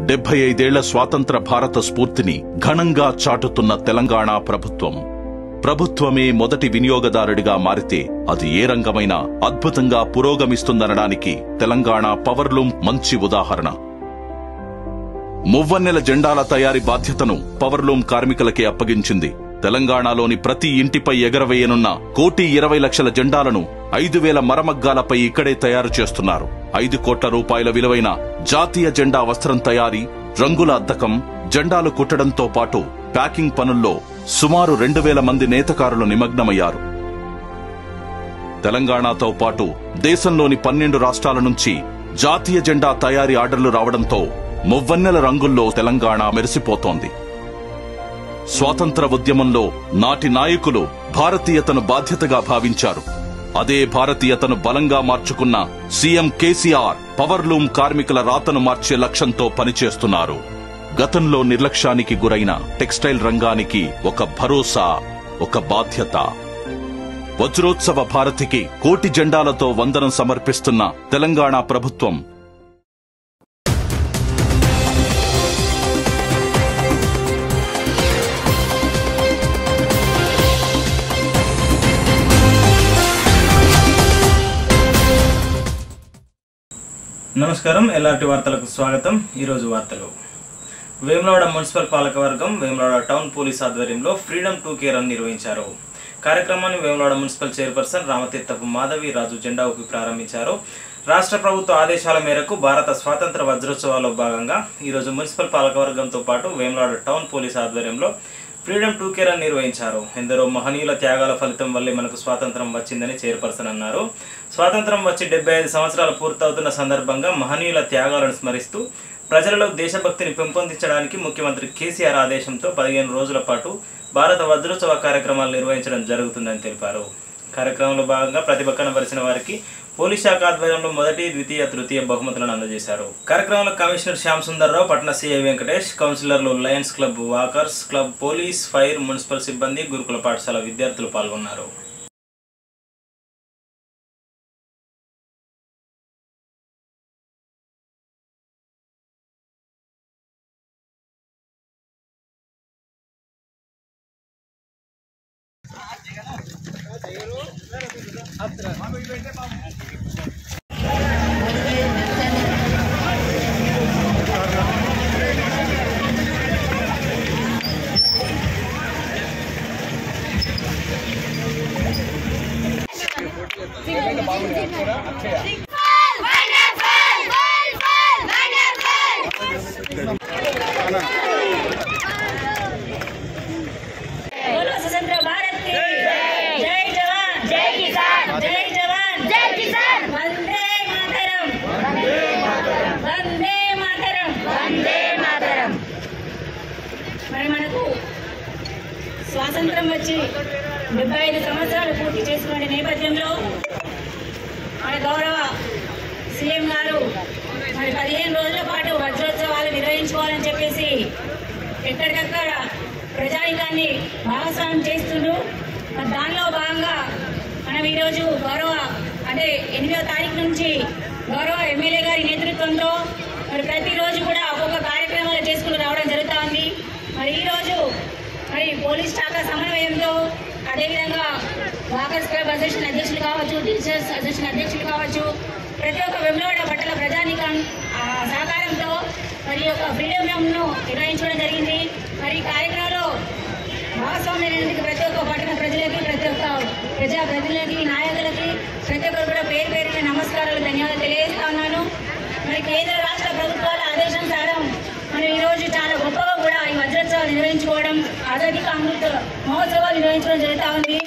75 ఏళ్ల స్వాతంత్ర భారత స్ఫూర్తిని ఘనంగా చాటుతున్న తెలంగాణ ప్రభుత్వమే మొదటి వినియోగదారుడిగా మారితే అది ఏ రంగమైనా అద్భుతంగా పురోగమిస్తుందనడానికి తెలంగాణ పవర్లూమ్ మంచి ఉదాహరణ. మువ్వన్నెల జెండాల తయారీ బాధ్యతను పవర్లూమ్ కార్మికులకే అప్పగించింది. తెలంగాణలోని ప్రతి ఇంటిపై ఎగరవేయనున్న 1,20,00,000 జెండాలను 5,000 మరమగ్గాలపై ఇక్కడే తయారు చేస్తున్నారు. 5 కోట్ల రూపాయల విలువైన జాతీయ జెండా వస్త్రం తయారీ, రంగుల అద్దకం, జెండాలు కుట్టడంతో పాటు ప్యాకింగ్ పనుల్లో సుమారు 2,000 మంది నేతకారులు నిమగ్నమయ్యారు. తెలంగాణతో పాటు దేశంలోని 12 రాష్ట్రాల నుంచి జాతీయ జెండా తయారీ ఆర్డర్లు రావడంతో మువ్వన్నెల రంగుల్లో తెలంగాణ మెరిసిపోతోంది. స్వాతంత్ర ఉద్యమంలో నాటి నాయకులు భారతీయతను బాధ్యతగా భావించారు. అదే భారతీయతను బలంగా మార్చుకున్న సీఎం కేసీఆర్ పవర్లూమ్ కార్మికుల రాతను మార్చే లక్ష్యంతో పనిచేస్తున్నారు. గతంలో నిర్లక్ష్యానికి గురైన టెక్స్టైల్ రంగానికి ఒక భరోసా, ఒక బాధ్యత. వజ్రోత్సవ భారతికి 1,00,00,000 జెండాలతో వందనం సమర్పిస్తున్న తెలంగాణ ప్రభుత్వం నమస్కారం, ఎల్ఆర్టీ వార్తలకు స్వాగతం. ఈరోజు వార్తలు. వేములవాడ మున్సిపల్ పాలకవర్గం వేములవాడ టౌన్ పోలీస్ ఆధ్వర్యంలో ఫ్రీడమ్ 2K రన్ నిర్వహించారు. కార్యక్రమాన్ని వేములవాడ మున్సిపల్ చైర్పర్సన్ రామతీర్థపు మాధవి రాజు జెండా ఊపి ప్రారంభించారు. రాష్ట్ర ప్రభుత్వ ఆదేశాల మేరకు భారత స్వాతంత్ర వజ్రోత్సవాల్లో భాగంగా ఈరోజు మున్సిపల్ పాలకవర్గంతో పాటు వేములవాడ టౌన్ పోలీస్ ఆధ్వర్యంలో ఫ్రీడమ్ 2K రన్ నిర్వహించారు. ఎందరో మహనీయుల త్యాగాల ఫలితం వల్లే మనకు స్వాతంత్రం వచ్చిందని చైర్పర్సన్ అన్నారు. స్వాతంత్రం వచ్చి 75 సంవత్సరాలు పూర్తవుతున్న సందర్భంగా మహనీయుల త్యాగాలను స్మరిస్తూ ప్రజలలో దేశభక్తిని పెంపొందించడానికి ముఖ్యమంత్రి కేసీఆర్ ఆదేశంతో 15 రోజుల పాటు భారత వజ్రోత్సవ కార్యక్రమాలు నిర్వహించడం జరుగుతుందని తెలిపారు. కార్యక్రమంలో భాగంగా ప్రతిభ కనబరిచిన వారికి పోలీస్ శాఖ ఆధ్వర్యంలో మొదటి, ద్వితీయ, తృతీయ బహుమతులను అందజేశారు. కార్యక్రమంలో కమిషనర్ శ్యామ్ సుందర్రావు, పట్న సిఐ వెంకటేష్, కౌన్సిలర్లు lions club, walkers club, police, fire, municipal సిబ్బంది, గురుకుల పాఠశాల విద్యార్థులు పాల్గొన్నారు. స్వాతంత్రం వచ్చి 75 సంవత్సరాలు పూర్తి చేసుకునే నేపథ్యంలో మన గౌరవ సీఎం గారు 15 రోజుల పాటు వజ్రోత్సవాలు నిర్వహించుకోవాలని చెప్పేసి ఎక్కడికక్కడ ప్రజానికాన్ని భాగస్వామ్యం చేస్తుండ్రు. దానిలో భాగంగా మనం ఈరోజు అంటే 8వ తారీఖు నుంచి గౌరవ ఎమ్మెల్యే గారి నేతృత్వంలో ప్రతిరోజు కూడా ఒక్కొక్క కార్యక్రమాలు చేసుకుని రావడం జరుగుతుంది. ఈరోజు పోలీస్ శాఖ సమన్వయంతో, అదేవిధంగా వాకర్స్ క్లబ్ అసోసియేషన్ అధ్యక్షులు కావచ్చు, టీచర్స్ అసోసియేషన్ అధ్యక్షులు కావచ్చు, ప్రతి ఒక్క వేములవాడ పట్టణ ప్రజానీకం సహకారంతో ఒక ఫ్రీడమ్ రన్ను నిర్వహించడం జరిగింది. ఈ కార్యక్రమంలో భాగస్వామ్యానికి ప్రతి ఒక్క పట్టణ ప్రజలకి, ప్రతి ఒక్క ప్రజాప్రతినిధులకి, నాయకులకి ప్రతి ఒక్కరు కూడా పేరు పేరున నమస్కారాలు, ధన్యవాదాలు తెలియజేస్తా ఉన్నాను. కేంద్ర రాష్ట్ర ప్రభుత్వాల ఆదేశానుసారం ఈరోజు చాలా గొప్పగా కూడా ఈ వజ్రోత్సవాలు నిర్వహించుకోవడం, ఆజాదీ కా అమృత్ మహోత్సవాలు నిర్వహించడం జరుగుతూ ఉంది.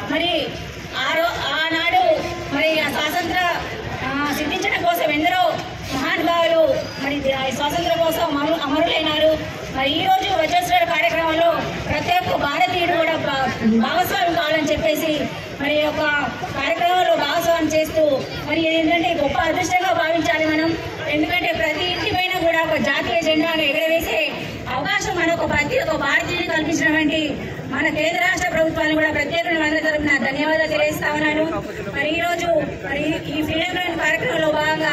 ఆనాడు ఆ స్వాతంత్ర సిద్ధించడం కోసం ఎందరో మహానుభావులు స్వాతంత్రం కోసం అమరులైనారు. ఈరోజు వజ్రోత్సవ కార్యక్రమంలో ప్రతి ఒక్క భారతీయుడు కూడా భాగస్వామ్యం కావాలని చెప్పేసి ఒక కార్యక్రమంలో భాగస్వామ్యం చేస్తూ ఏంటంటే గొప్ప అదృష్టంగా భావించాలి మనం. ఎందుకంటే ప్రతి ఇంటి పైన కూడా ఒక జాతీయ జెండాను ఎగరవేసే అవకాశం మనకు ప్రతి ఒక్క భారతీయుని కల్పించినటువంటి మన కేంద్ర రాష్ట్ర ప్రభుత్వాన్ని కూడా ప్రత్యేకంగా తరపున ధన్యవాదాలు తెలియజేస్తా ఉన్నాను. ఈరోజు ఈ ఫ్రీడమ్ రన్ కార్యక్రమంలో భాగంగా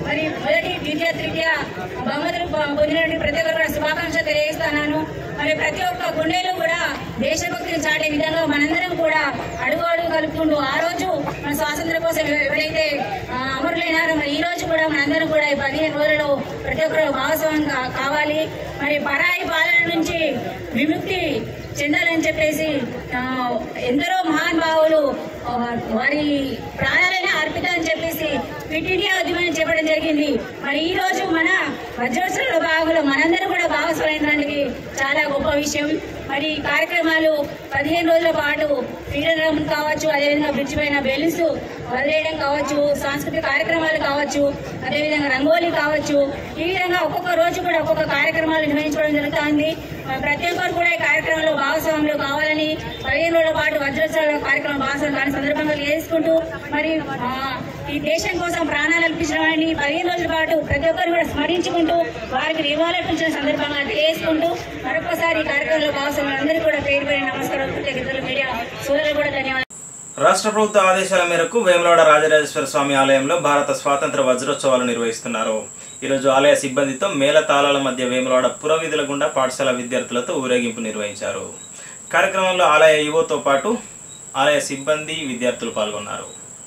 మరి మొదటి ద్వితీయ తృతీయ బహుమతులు పొందినటువంటి ప్రతి ఒక్కరు కూడా శుభాకాంక్షలు తెలియజేస్తున్నాను. మరి ప్రతి ఒక్క గుండెలు కూడా దేశభక్తిని చాటే విధంగా మనందరం కూడా అడుగు అడుగు కలుపుకుంటూ ఆ రోజు మన స్వాతంత్ర్యం కోసం ఎవరైతే అమరులైనారో మరి ఈ రోజు కూడా మనందరం కూడా ఈ 15 రోజులలో ప్రతి ఒక్కరు భాగస్వామ్యం కావాలి. మరి పరాయి పాలన నుంచి విముక్తి చెందాలని చెప్పేసి ఎందరో మహానుభావులు వారి ప్రాణాలైనా అర్పితం అని చెప్పేసి ఫిట్ ఇండియా ఉద్యమాన్ని చెప్పడం జరిగింది. మరి ఈ రోజు మన వజ్రోత్సవ భాగంలో మనందరం కూడా భాగస్వామ్యానికి చాలా గొప్ప విషయం. మరి ఈ కార్యక్రమాలు 15 రోజుల పాటు ఫ్రీడమ్ కావచ్చు, అదేవిధంగా బ్రిడ్జ్ పైన బెలూన్స్ వదిలేయడం కావచ్చు, సాంస్కృతిక కార్యక్రమాలు కావచ్చు, అదేవిధంగా రంగోలీ కావచ్చు, ఈ విధంగా ఒక్కొక్క రోజు కూడా ఒక్కొక్క కార్యక్రమాలు నిర్వహించుకోవడం జరుగుతుంది. ప్రతి ఒక్కరు కూడా ఈ కార్యక్రమంలో భాగస్వాములు కావాలని 15 రోజుల పాటు వజ్రోత్సవ కార్యక్రమం భాగస్వామ్యం దాని సందర్భంగా చేసుకుంటూ మరి ఈ దేశం కోసం ప్రాణాలు అర్పించిన వారిని 15 రోజుల పాటు ప్రతి ఒక్కరు కూడా స్మరించుకుంటూ వారికి నివాళులర్పించిన సందర్భంగా తెలియజేసుకుంటూ మరొకసారి ఈ కార్యక్రమంలో భాగస్వాములు అందరికీ కూడా పేరు పేరు నమస్కారం. కృతజ్ఞతలు. మీడియా సోదరులు కూడా ధన్యవాదాలు. రాష్ట్ర ప్రభుత్వ ఆదేశాల మేరకు వేములవాడ రాజరాజేశ్వర స్వామి ఆలయంలో భారత స్వాతంత్ర వజ్రోత్సవాలు నిర్వహిస్తున్నారు. ఈరోజు ఆలయ సిబ్బందితో మేళ తాళాల మధ్య వేములవాడ పురవీధుల గుండా పాఠశాల విద్యార్థులతో ఊరేగింపు నిర్వహించారు. కార్యక్రమంలో ఆలయ ఈవోతో పాటు ఆలయ సిబ్బంది విద్యార్థులు పాల్గొన్నారు.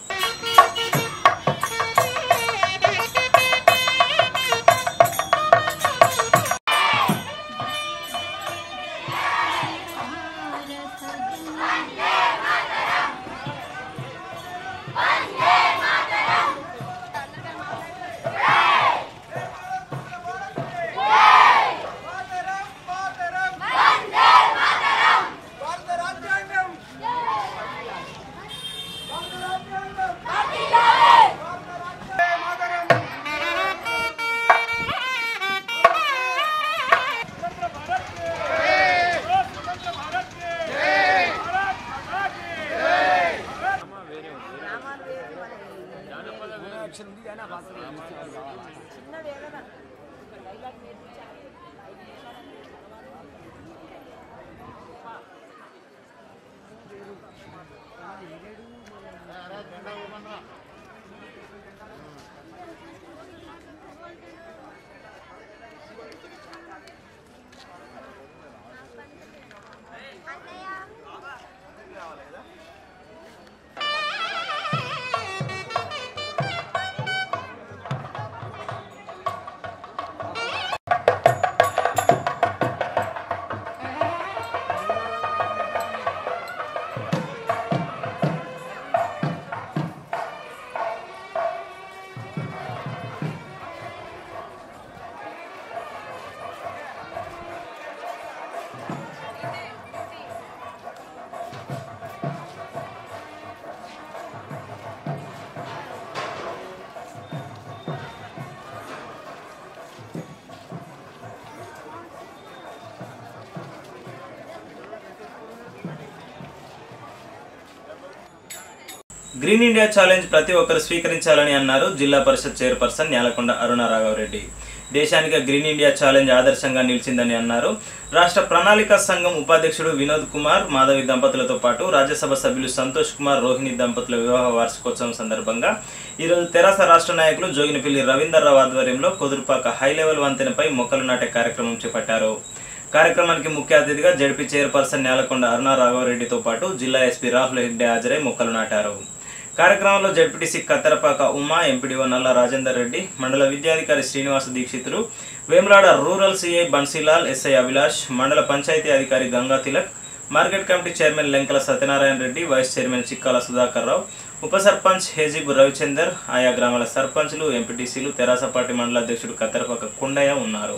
గ్రీన్ ఇండియా ఛాలెంజ్ ప్రతి ఒక్కరు స్వీకరించాలని అన్నారు జిల్లా పరిషత్ చైర్పర్సన్ న్యాలకొండ అరుణ రాఘవరెడ్డి. దేశానికి గ్రీన్ ఇండియా ఛాలెంజ్ ఆదర్శంగా నిలిచిందని అన్నారు. రాష్ట్ర ప్రణాళిక సంఘం ఉపాధ్యక్షుడు వినోద్ కుమార్ మాధవి దంపతులతో పాటు రాజ్యసభ సభ్యులు సంతోష్ కుమార్ రోహిణి దంపతుల వివాహ వార్షికోత్సవం సందర్భంగా ఈరోజు తెరాస రాష్ట్ర నాయకులు జోగినపల్లి రవీందర్ రావు ఆధ్వర్యంలో కుదురుపాక హైలెవెల్ వంతెనపై మొక్కలు నాటే కార్యక్రమం చేపట్టారు. కార్యక్రమానికి ముఖ్య అతిథిగా జడ్పీ చైర్పర్సన్ న్యాలకొండ అరుణ రాఘవరెడ్డితో పాటు జిల్లా ఎస్పీ రాహుల్ హెగ్డే హాజరై మొక్కలు నాటారు. కార్యక్రమంలో జడ్పీటీసీ కత్తెరపాక ఉమా, ఎంపీడీఓ నల్ల రాజేందర్ రెడ్డి, మండల విద్యాధికారి Srinivasa Dikshitulu, Vemulada rural CI Bansilal, SI Abhilash, మండల పంచాయతీ అధికారి Ganga Tilak, market committee chairman Lenkala Satyanarayana Reddy, vice chairman Chikkala Sudhakar Rao, ఉప సర్పంచ్ హేజీబు రవిచందర్, ఆయా గ్రామాల సర్పంచ్లు, ఎంపీటీసీలు, తెరాస పార్టీ మండల అధ్యక్షుడు కత్తెరపాక కుండయ్య ఉన్నారు.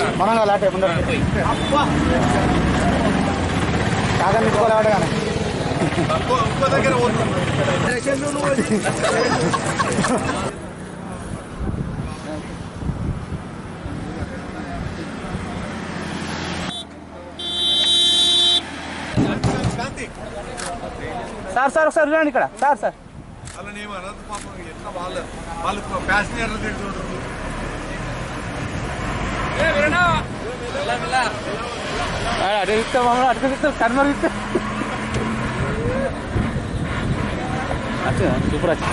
కాదని సార్ సార్ ఒకసారి రండి ఇక్కడ సార్ సార్ అలానే అనంత పాపం ఎట్లా వాళ్ళు ప్యాసింజర్లు తిడుతుంటారు. అటు ఇస్తాం మమ్మల్ని అటుకు ఇస్తాం కన్మర్ ఇస్తాం సూపర్ వచ్చి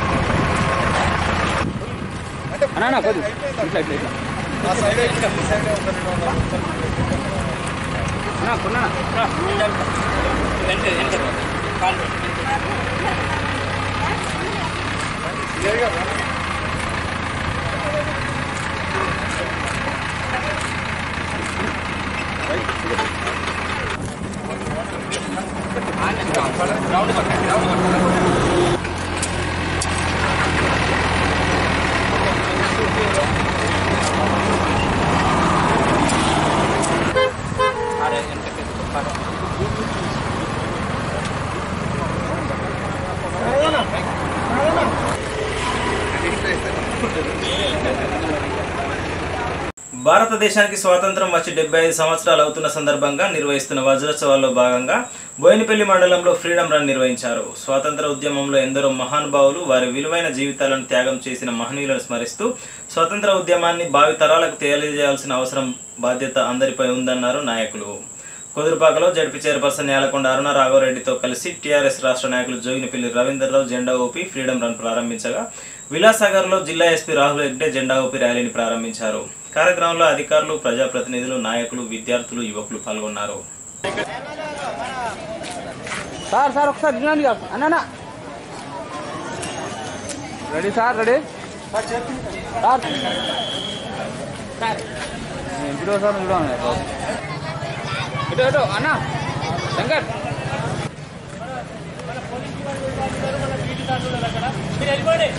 అన్నా కొద్ది ఇట్లా ఇట్లా ఇట్లా కొన్నా భారతదేశానికి స్వాతంత్రం వచ్చి 75 సంవత్సరాలు అవుతున్న సందర్భంగా నిర్వహిస్తున్న వజ్రోత్సవాల్లో భాగంగా బోయినపల్లి మండలంలో ఫ్రీడమ్ రన్ నిర్వహించారు. స్వాతంత్ర ఉద్యమంలో ఎందరో మహానుభావులు వారి విలువైన జీవితాలను త్యాగం చేసిన మహనీయులను స్మరిస్తూ స్వాతంత్ర ఉద్యమాన్ని భావితరాలకు తెలియజేయాల్సిన అవసరం బాధ్యత అందరిపై ఉందన్నారు నాయకులు. కుదురుపాకలో జడ్పీ చైర్పర్సన్ యాలకొండ అరుణ రాఘవరెడ్డితో కలిసి టీఆర్ఎస్ రాష్ట్ర నాయకులు జోగినిపల్లి రవీందర్రావు జెండా ఊపి ఫ్రీడమ్ రన్ ప్రారంభించగా విలాసాగర్లో జిల్లా ఎస్పీ రాహుల్ హెగ్డే జెండా ఊపి ర్యాలీని ప్రారంభించారు. కార్యక్రమంలో అధికారులు, ప్రజాప్రతినిధులు, నాయకులు, విద్యార్థులు, యువకులు పాల్గొన్నారు. సార్ సార్ ఒకసారి అన్నా రెడీ సార్ రెడీ సార్ ఇంట్లో సార్ ఇటు ఇటు అన్నా శంకర్ మీరు వెళ్ళిపోండి.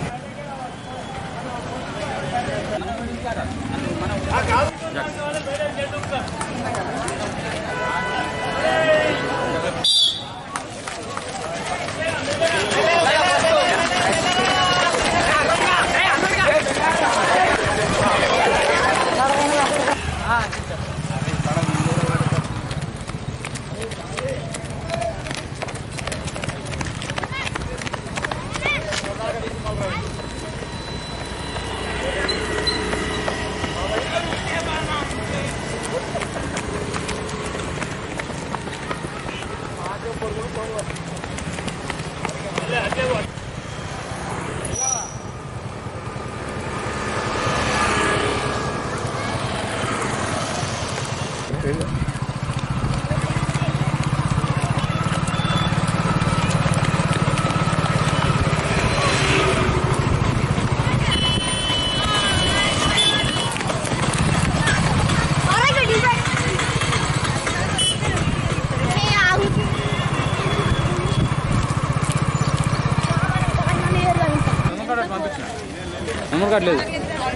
నెంబర్ కార్డు లేదు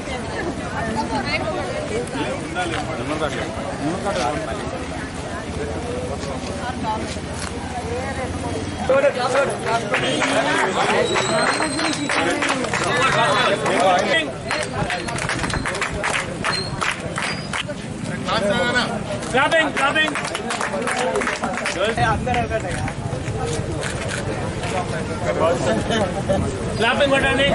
క్లాపింగ్ కొట్టండి.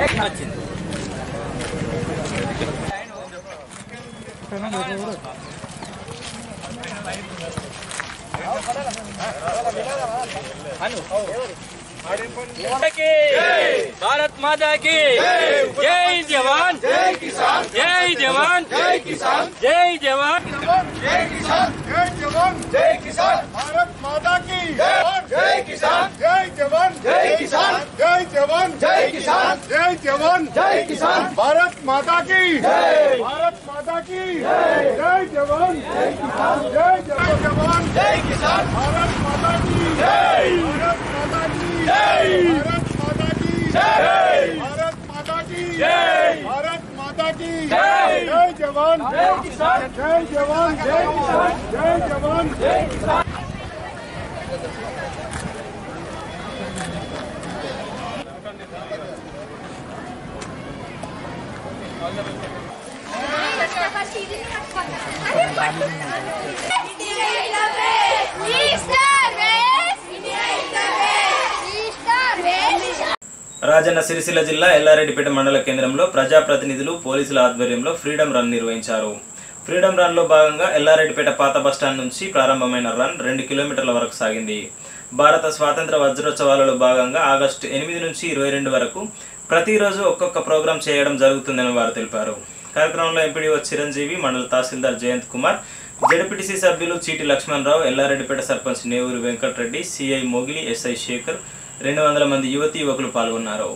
भारत माता की जय जवान जय किसान जय जवान जय किसान जय जवान जय किसान जय जवान जय किसान भारत माता की जय किसान जय जवान जय किसान जय जवान जय किसान जय जवान जय किसान भारत माता की भारत माता की जय जवान जय किसान जय जवान जय किसान भारत माता की भारत माता की भारत माता की भारत माता की भारत माता की जय जवान जय किसान जय जवान जय किसान जय जवान जय किसान రాజన్న సిరిసిల్ల జిల్లా ఎల్లారెడ్డిపేట మండల కేంద్రంలో ప్రజాప్రతినిధులు పోలీసుల ఆధ్వర్యంలో ఫ్రీడమ్ రన్ నిర్వహించారు. ఫ్రీడమ్ రన్ లో భాగంగా ఎల్లారెడ్డిపేట పాత బస్టాండ్ నుంచి ప్రారంభమైన రన్ 2 కిలోమీటర్ల వరకు సాగింది. భారత స్వాతంత్ర వజ్రోత్సవాలలో భాగంగా ఆగస్టు 8 నుంచి 22 వరకు ప్రతిరోజు ఒక్కొక్క ప్రోగ్రాం చేయడం జరుగుతుందని వారు తెలిపారు. కార్యక్రమంలో ఎంపీడీఓ చిరంజీవి, మండల తహసీల్దార్ జయంత్ కుమార్, జెడ్పీటీసీ సభ్యులు చీటి లక్ష్మణరావు, ఎల్లారెడ్డిపేట సర్పంచ్ నేవూరి వెంకటరెడ్డి, సిఐ మొగిలి, ఎస్ఐ శేఖర్, 200 మంది యువతీ యువకులు పాల్గొన్నారు.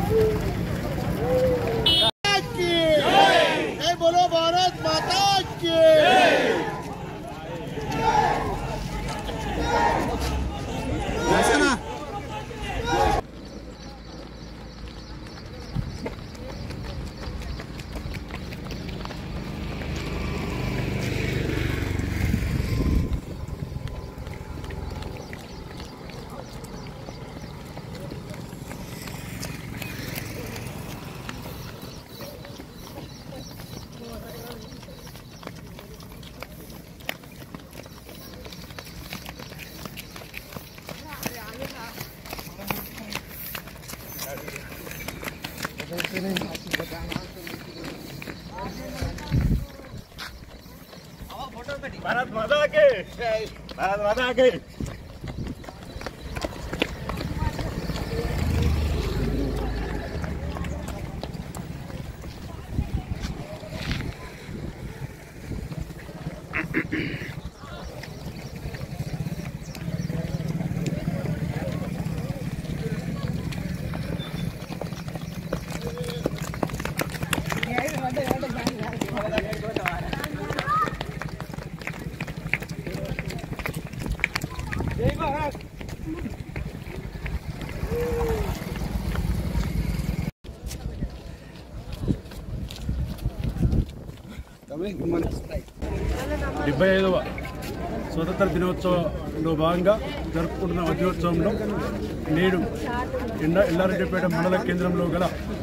भारत माता के भारत माता के డెబ్బై 75వ స్వతంత్ర దినోత్సవంలో భాగంగా జరుపుకుంటున్న వజ్రోత్సవంలో నేడు ఎల్లారెడ్డిపేట మండల కేంద్రంలో గల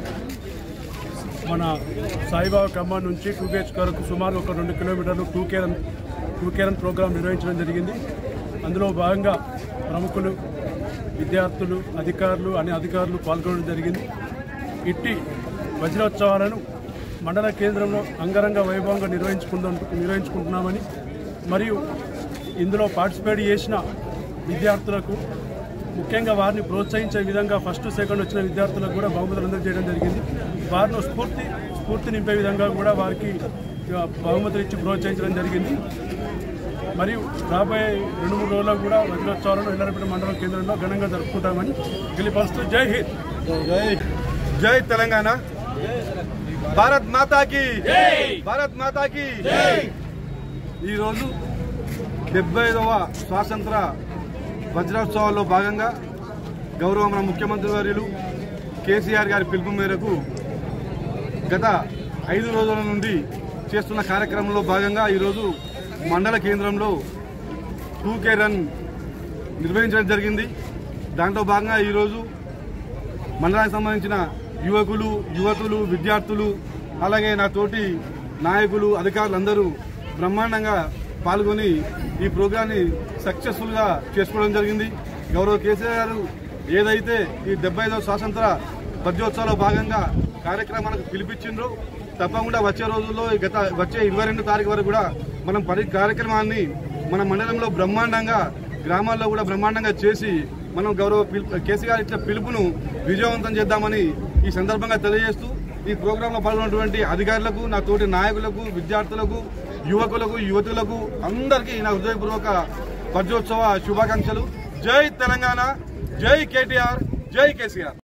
మన సాయిబాబా కమాన్ నుంచి 2 వరకు సుమారు ఒక 2 కిలోమీటర్లు టూ కేరన్ ప్రోగ్రాం నిర్వహించడం జరిగింది. అందులో భాగంగా ప్రముఖులు, విద్యార్థులు, అధికారులు పాల్గొనడం జరిగింది. ఇట్టి వజ్రోత్సవాలను మండల కేంద్రంలో అంగరంగ వైభవంగా నిర్వహించుకుంటున్నామని, మరియు ఇందులో పార్టిసిపేట్ చేసిన విద్యార్థులకు, ముఖ్యంగా వారిని ప్రోత్సహించే విధంగా ఫస్ట్ సెకండ్ వచ్చిన విద్యార్థులకు కూడా బహుమతులు అందజేయడం జరిగింది. వారిని స్ఫూర్తి నింపే విధంగా కూడా వారికి బహుమతులు ఇచ్చి ప్రోత్సహించడం జరిగింది. మరియు రాబోయే 2-3 రోజులకు కూడా వజ్రోత్సవాలను ఎల్లారెడ్డిపేట మండల కేంద్రంలో ఘనంగా జరుపుకుంటామని తెలియపరుస్తూ జై హింద్, జై తెలంగాణ, భారత్ మాతాకి, భారత్ మాతాకి. ఈరోజు 75వ స్వాతంత్ర వజ్రోత్సవాల్లో భాగంగా గౌరవ మన ముఖ్యమంత్రి వర్యులు కేసీఆర్ గారి పిలుపు మేరకు గత 5 రోజుల నుండి చేస్తున్న కార్యక్రమంలో భాగంగా ఈరోజు మండల కేంద్రంలో 2K రన్ నిర్వహించడం జరిగింది. దాంట్లో భాగంగా ఈరోజు మండలానికి సంబంధించిన యువతులు, విద్యార్థులు, అలాగే నా తోటి నాయకులు, అధికారులందరూ బ్రహ్మాండంగా పాల్గొని ఈ ప్రోగ్రాన్ని సక్సెస్ఫుల్గా చేసుకోవడం జరిగింది. గౌరవ కేసీఆర్ గారు ఏదైతే ఈ 75వ స్వాతంత్ర వజ్రోత్సవాల్లో భాగంగా కార్యక్రమాలకు పిలిపించిండ్రో తప్పకుండా వచ్చే రోజుల్లో వచ్చే 22 తారీఖు వరకు కూడా మనం కార్యక్రమాన్ని మన మండలంలో బ్రహ్మాండంగా, గ్రామాల్లో కూడా బ్రహ్మాండంగా చేసి మనం గౌరవ కేసీఆర్ ఇచ్చిన పిలుపును విజయవంతం చేద్దామని ఈ సందర్భంగా తెలియజేస్తూ ఈ ప్రోగ్రాంలో పాల్గొన్నటువంటి అధికారులకు, నా తోటి నాయకులకు, విద్యార్థులకు, యువకులకు, యువతులకు అందరికీ నా హృదయపూర్వక వజ్రోత్సవ శుభాకాంక్షలు. జై తెలంగాణ, జై కేటీఆర్, జై కేసీఆర్.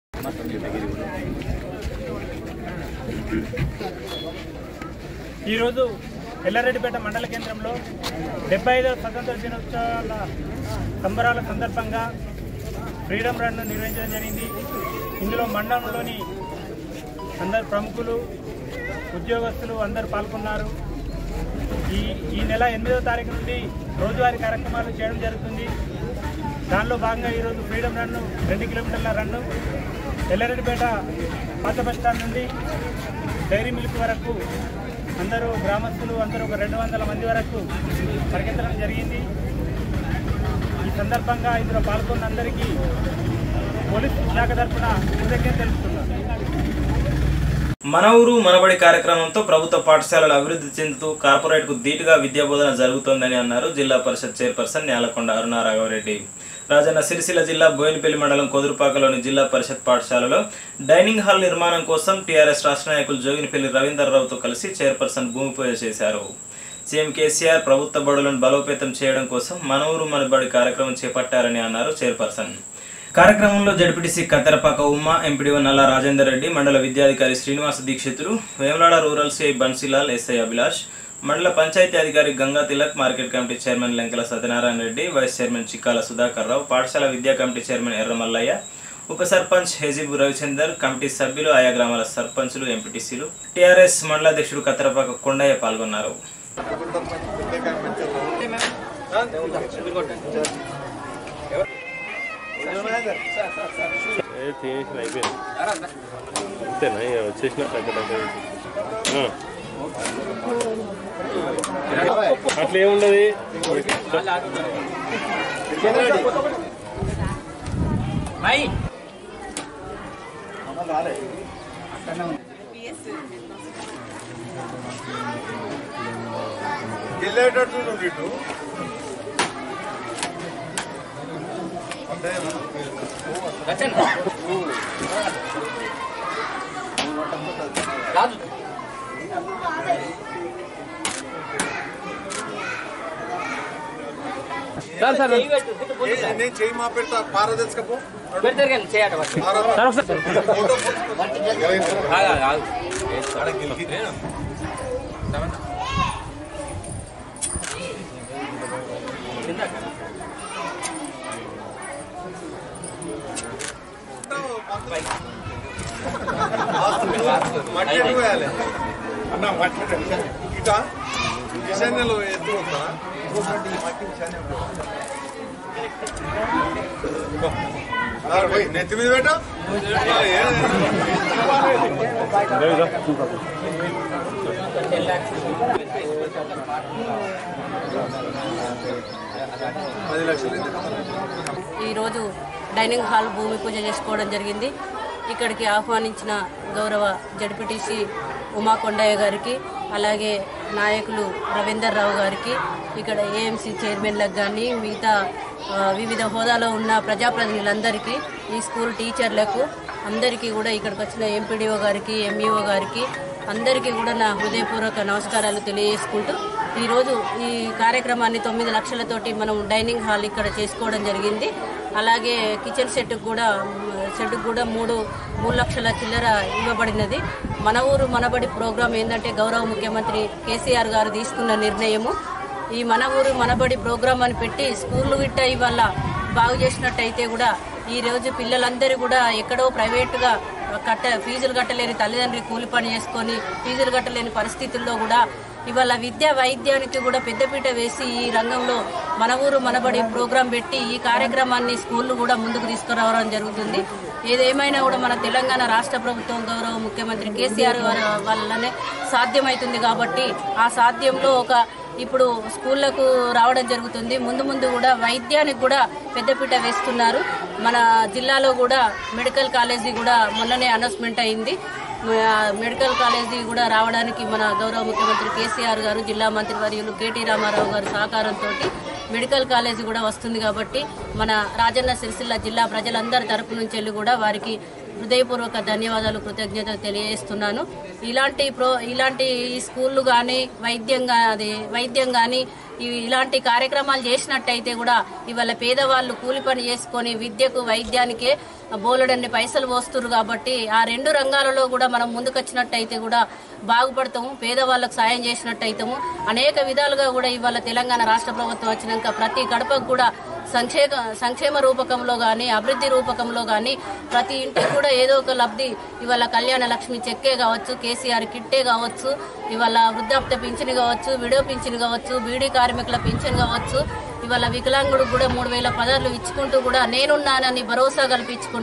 ఈరోజు ఎల్లారెడ్డిపేట మండల కేంద్రంలో 75వ స్వతంత్ర దినోత్సవాల సంబరాల సందర్భంగా ఫ్రీడమ్ రన్ నిర్వహించడం జరిగింది. ఇందులో మండలంలోని అందరు ప్రముఖులు, ఉద్యోగస్తులు అందరూ పాల్గొన్నారు. ఈ నెల 8వ తారీఖు నుండి రోజువారీ కార్యక్రమాలు చేయడం జరుగుతుంది. దానిలో భాగంగా ఈరోజు ఫ్రీడమ్ రన్ 2 కిలోమీటర్ల రన్ను, ఎల్లారెడ్డిపేట పాత బస్టాండ్ నుండి డైరీ మిల్క్ వరకు అందరూ గ్రామస్తులు అందరూ ఒక 200 మంది వరకు పరిగెత్తడం జరిగింది. ఈ సందర్భంగా ఇందులో పాల్గొన్న అందరికీ పోలీసు శాఖ తరఫున కృతజ్ఞతలు తెలుపుతున్నారు. మన ఊరు మనబడి కార్యక్రమంతో ప్రభుత్వ పాఠశాలలు అభివృద్ధి చెందుతూ కార్పొరేట్కు ధీటుగా విద్యాబోధన జరుగుతోందని అన్నారు జిల్లా పరిషత్ చైర్పర్సన్ న్యాలకొండ అరుణారాఘవరెడ్డి. రాజన్న సిరిసిల్ల జిల్లా బోయినపల్లి మండలం కొదురుపాకలోని జిల్లా పరిషత్ పాఠశాలలో డైనింగ్ హాల్ నిర్మాణం కోసం టీఆర్ఎస్ రాష్ట్ర నాయకులు జోగినిపల్లి రవీందర్రావుతో కలిసి చైర్పర్సన్ భూమి పూజ చేశారు. సీఎం కేసీఆర్ ప్రభుత్వ బడులను బలోపేతం చేయడం కోసం మన ఊరు మనబడి కార్యక్రమం చేపట్టారని అన్నారు చైర్పర్సన్. కార్యక్రమంలో జడ్పీటీసీ కత్తెరపాక ఉమ్మ, ఎంపీడీఓ నల్ల రాజేందర్ రెడ్డి, మండల విద్యాధికారి Srinivasa Dikshitulu, Vemulada rural CI Bansilal, SI Abhilash, మండల పంచాయతీ అధికారి Ganga Tilak, market committee chairman Lenkala Satyanarayana Reddy, vice chairman Chikkala Sudhakar Rao, పాఠశాల విద్యా కమిటీ చైర్మన్ ఎర్రమల్లయ్య, ఉప సర్పంచ్ హెజీబు రవిచందర్, కమిటీ సభ్యులు, ఆయా గ్రామాల సర్పంచులు, ఎంపీటీసీలు, టీఆర్ఎస్ మండలాధ్యక్షుడు కత్తెరపాక కొండయ్య పాల్గొన్నారు. అట్లా ఏముండదు. వెళ్ళేటట్టు ఇటు నేను చెయ్యి మా పెడతా పార తెచ్చుకపో మట్టి పోయాలి అన్న మట్టి ఇట ఈశాన్యలో ఎత్తు వస్తా నెత్తి మీద పెట్ట 10 లక్షలు. ఈరోజు డైనింగ్ హాల్ భూమి పూజ చేసుకోవడం జరిగింది. ఇక్కడికి ఆహ్వానించిన గౌరవ జడ్పీటీసీ ఉమా కొండయ్య గారికి, అలాగే నాయకులు రవీందర్ రావు గారికి, ఇక్కడ ఏఎంసీ చైర్మన్లకు కానీ మిగతా వివిధ హోదాలో ఉన్న ప్రజాప్రతినిధులందరికీ, ఈ స్కూల్ టీచర్లకు అందరికీ కూడా ఇక్కడికి వచ్చిన ఎంపీడీఓ గారికి, ఎంఈఓ గారికి అందరికీ కూడా నా హృదయపూర్వక నమస్కారాలు తెలియజేసుకుంటూ ఈరోజు ఈ కార్యక్రమాన్ని 9 లక్షలతోటి మనం డైనింగ్ హాల్ ఇక్కడ చేసుకోవడం జరిగింది. అలాగే కిచెన్ సెట్కు కూడా 3 లక్షల చిల్లర ఇవ్వబడినది. మన ఊరు మనబడి ప్రోగ్రాం ఏంటంటే గౌరవ ముఖ్యమంత్రి కేసీఆర్ గారు తీసుకున్న నిర్ణయము. ఈ మన ఊరు మనబడి ప్రోగ్రాం అని పెట్టి స్కూళ్ళు విట్ట ఇవాళ బాగు చేసినట్టయితే కూడా ఈరోజు పిల్లలందరూ కూడా ఎక్కడో ప్రైవేటుగా ఫీజులు కట్టలేని తల్లిదండ్రులు కూలి పని చేసుకొని ఫీజులు కట్టలేని పరిస్థితుల్లో కూడా ఇవాళ విద్యా వైద్యానికి కూడా పెద్దపీట వేసి ఈ రంగంలో మన ఊరు మనబడి ప్రోగ్రాం పెట్టి ఈ కార్యక్రమాన్ని స్కూళ్ళు కూడా ముందుకు తీసుకురావడం జరుగుతుంది. ఏదేమైనా కూడా మన తెలంగాణ రాష్ట్ర ప్రభుత్వం గౌరవ ముఖ్యమంత్రి కేసీఆర్ వల్లనే సాధ్యమవుతుంది. కాబట్టి ఆ సాధ్యంలో ఇప్పుడు స్కూళ్లకు రావడం జరుగుతుంది. ముందు కూడా వైద్యానికి కూడా పెద్దపీట వేస్తున్నారు. మన జిల్లాలో కూడా మెడికల్ కాలేజీ కూడా మొన్ననే అనౌన్స్మెంట్ అయింది. మెడికల్ కాలేజీ కూడా రావడానికి మన గౌరవ ముఖ్యమంత్రి కేసీఆర్ గారు, జిల్లా మంత్రివర్యులు కేటీ రామారావు గారి సహకారంతో మెడికల్ కాలేజీ కూడా వస్తుంది. కాబట్టి మన రాజన్న సిరిసిల్ల జిల్లా ప్రజలందరి తరపు నుంచి కూడా వారికి హృదయపూర్వక ధన్యవాదాలు, కృతజ్ఞతలు తెలియజేస్తున్నాను. ఇలాంటి స్కూళ్ళు కానీ వైద్యం కానీ ఇలాంటి కార్యక్రమాలు చేసినట్టయితే కూడా ఇవాళ పేదవాళ్ళు కూలి పని చేసుకొని విద్యకు వైద్యానికే బోలెడన్ని పైసలు పోస్తున్నారు. కాబట్టి ఆ 2 రంగాలలో కూడా మనం ముందుకొచ్చినట్టయితే కూడా బాగుపడతాము, పేదవాళ్ళకు సాయం చేసినట్టయితాము. అనేక విధాలుగా కూడా ఇవాళ తెలంగాణ రాష్ట్ర ప్రభుత్వం వచ్చినాక ప్రతి గడపకు కూడా సంక్షేమ రూపకంలో కానీ అభివృద్ధి రూపకంలో కానీ ప్రతి ఇంటికి కూడా ఏదో ఒక లబ్ధి ఇవాళ కళ్యాణ లక్ష్మి చెక్కే కావచ్చు, కేసీఆర్ కిట్టే కావచ్చు, ఇవాళ వృద్ధాప్య పింఛను కావచ్చు, విడో పింఛను కావచ్చు, బీడీ కార్మికుల పింఛను కావచ్చు, ఇవాళ వికలాంగుడు కూడా 3000 పదార్లు ఇచ్చుకుంటూ కూడా నేనున్నానని భరోసా కల్పించుకుంటూ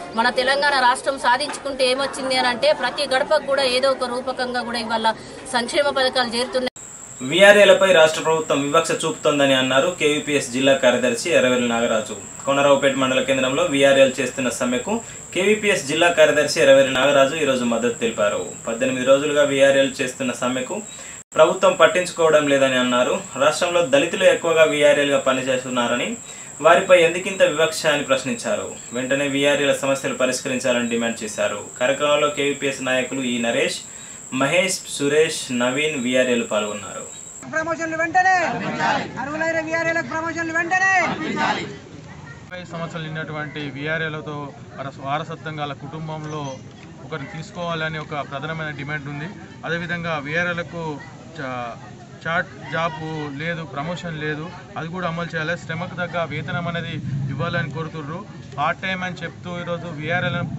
మన తెలంగాణ రాష్ట్రం సాధించుకుంటే ఏమొచ్చింది అని అంటే ప్రతి గడపకు కూడా ఏదో ఒక రూపకంగా కూడా ఇవాళ సంక్షేమ పథకాలు చేరుతున్నాయి. వీఆర్ఏలపై రాష్ట్ర ప్రభుత్వం వివక్ష చూపుతోందని అన్నారు కేవీపీఎస్ జిల్లా కార్యదర్శి ఎర్రవెల్లి నాగరాజు. కోనరావుపేట మండల కేంద్రంలో వీఆర్ఏలు చేస్తున్న సమ్మెకు కేవీపీఎస్ జిల్లా కార్యదర్శి ఎర్రవెల్లి నాగరాజు ఈరోజు మద్దతు తెలిపారు. 18 రోజులుగా వీఆర్ఏలు చేస్తున్న సమ్మెకు ప్రభుత్వం పట్టించుకోవడం లేదని అన్నారు. రాష్ట్రంలో దళితులు ఎక్కువగా వీఆర్ఏలుగా పనిచేస్తున్నారని, వారిపై ఎందుకింత వివక్ష అని ప్రశ్నించారు. వెంటనే వీఆర్ఏల సమస్యలు పరిష్కరించాలని డిమాండ్ చేశారు. కార్యక్రమంలో కేవీపీఎస్ నాయకులు ఈ నరేష్, మహేష్, సురేష్, నవీన్ వీఆర్ఏలు పాల్గొన్నారు. ప్రమోషన్లు వెంటనే అర్హులైన వీఆర్ఏలకు ప్రమోషన్లు వెంటనే 20 సంవత్సరాలు నిన్నటువంటి వీఆర్ఏలతో వారసత్వంగా వాళ్ళ కుటుంబంలో ఒకరిని తీసుకోవాలని ఒక ప్రధానమైన డిమాండ్ ఉంది. అదేవిధంగా వీఆర్ఏలకు చాట్ జాబ్ లేదు, ప్రమోషన్ లేదు, అది కూడా అమలు చేయాలి. శ్రమకు తగ్గ వేతనం అనేది ఇవ్వాలని కోరుతుర్రు. పార్ట్ టైం అని చెప్తూ ఈరోజు వీఆర్ఏలను